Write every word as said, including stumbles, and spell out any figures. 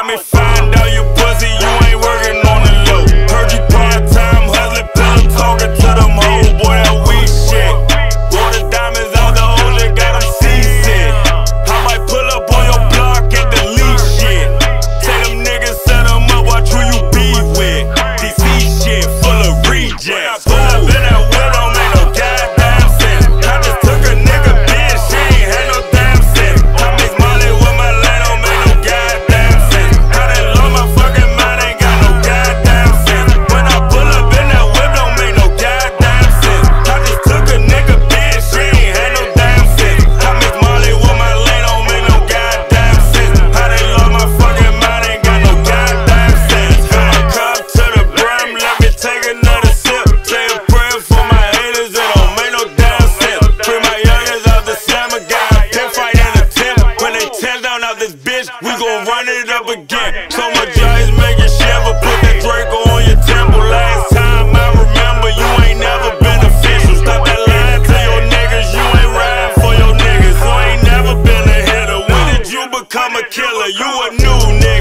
Let me find out you pussy, you ain't working on the low. Heard you part-time hustling, pillow talking to them hoes. Boy, that weak shit. Water diamonds out the ocean, got them seasick. I might pull up on your block and delete shit. Say them niggas set them up, watch who you be with. D C shit full of rejects. Pull up in that whip, don't make no goddamn sense. I just took a nigga bitch, she ain't had no damn sense. I mix money with my land, don't make no goddamn sense. I done lost my fucking mind, ain't got no goddamn sense. When I pull up in that whip, don't make no goddamn sense. I just took a nigga bitch, she ain't had no damn sense. I mix money with my land, don't make no goddamn sense. I done lost my fucking mind, ain't got no goddamn sense. Fill my cup to the brim, let me take another sip. Say a prayer for my haters, it don't make no damn sense. Free my youngins out the slammer, got a pin fight in the tent. When they tear down out this bitch, we gon' run it up again. So much ice make you shiver, put that Draco on your temple. Last time I remember, you ain't never been official. Stop that lying to your niggas, you ain't riding for your niggas. You ain't never been a hitter. When did you become a killer? You a new nigga.